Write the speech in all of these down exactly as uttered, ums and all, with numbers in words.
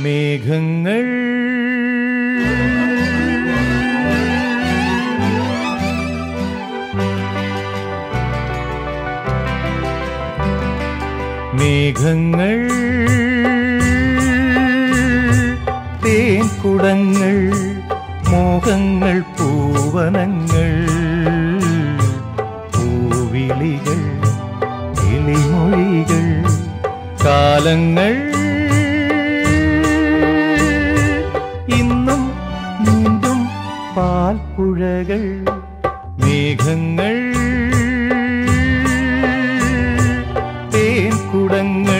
മേഘങ്ങൾ മേഘങ്ങൾ തേൻകുടങ്ങൾ മോഹങ്ങൾ പൂവനങ്ങൾ പൂവിളികൾ കിളിമൊഴികൾ കാലങ്ങൾ ഇന്നും നീണ്ടും പാൽപ്പുഴകൾ മേഘങ്ങൾ തേൻകുടങ്ങൾ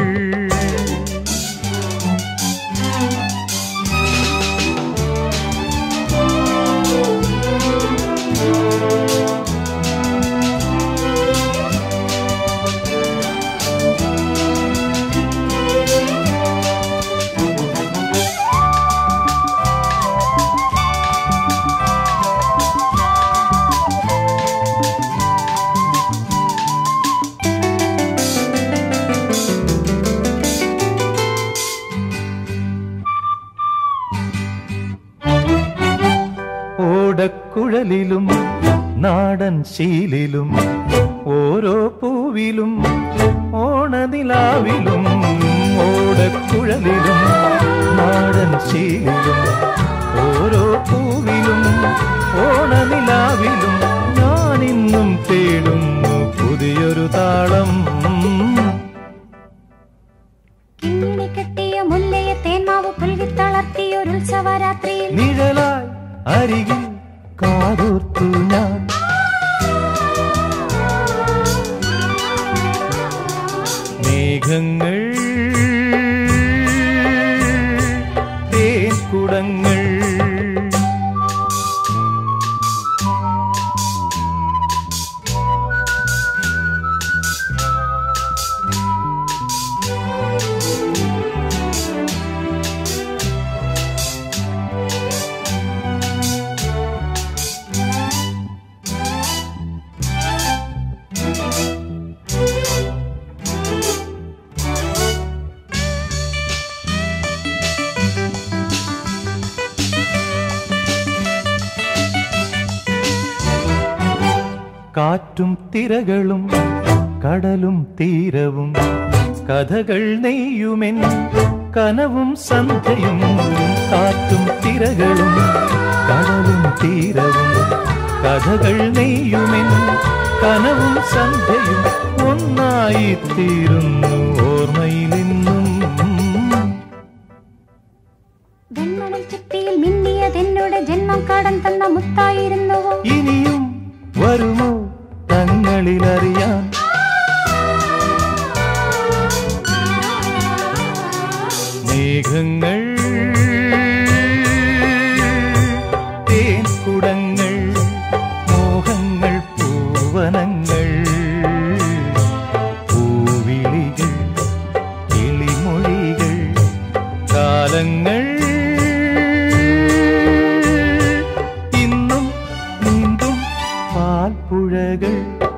ഓടക്കുഴലിലും നാടൻ ശീലിലും ഓരോ പൂവിലും ഓണനിലാവിലും ഓടക്കുഴലിലും നാടൻ ശീലിലും ഓരോ പൂവിലും ഓണനിലാവിലും ഞാനിന്നും തേടുന്നു പുതിയൊരു താളം. കിങ്ങിണിക്കെട്ടിയ മുല്ലയെ തേന്മാവ് പുൽകിത്തളർത്തിയൊരുത്സവരാത്രിയിൽ നിഴലായി അരികിൽ കാതോർത്തു ഞാൻ. മേഘങ്ങൾ തേൻകുടങ്ങൾ കാറ്റും തിരകളും കടലും തീരവും കഥകൾ നെയ്യുമെൻ കനവും സന്ധ്യയും. കാറ്റും തിരകളും കടലും തീരവും കഥകൾ നെയ്യുമെൻ കനവും സന്ധ്യയും ഒന്നായി തീരുന്നു ഓർമ്മയിലെന്നും. വെൺമണൽ ചുറ്റിയിൽ മിന്നിയതെന്നോട് ജന്മം കടം തന്ന മുത്തായിരുന്നുവോ? ഇനിയും വരുമോ തങ്ങളിലറിയാൻ? മേഘങ്ങൾ തേൻകുടങ്ങൾ മോഹങ്ങൾ പൂവനങ്ങൾ പൂവിളികൾ കിളിമൊഴികൾ കാലങ്ങൾ ഇന്നും നീണ്ടും പാൽപ്പുഴകൾ.